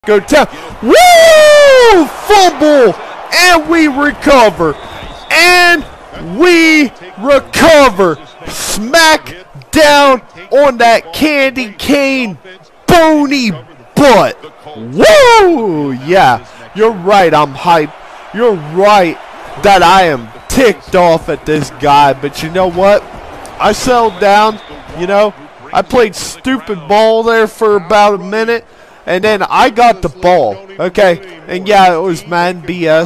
Go down. Woo! Fumble! And we recover. And we recover. Smack down on that candy cane bony butt. Woo! Yeah, you're right. I'm hyped. You're right that I am ticked off at this guy. But you know what? I settled down. You know, I played stupid ball there for about a minute. And then I got the ball, okay? And yeah, it was Madden BS.